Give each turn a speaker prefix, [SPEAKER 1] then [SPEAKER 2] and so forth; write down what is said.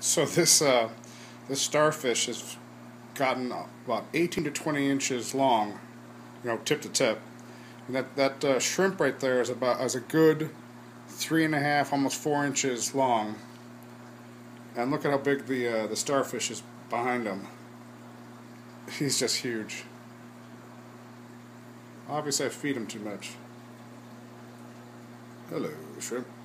[SPEAKER 1] So this starfish has gotten about 18 to 20 inches long, tip to tip. And that shrimp right there is a good 3.5, almost 4 inches long. And look at how big the starfish is behind him. He's just huge. Obviously, I feed him too much. Hello, shrimp.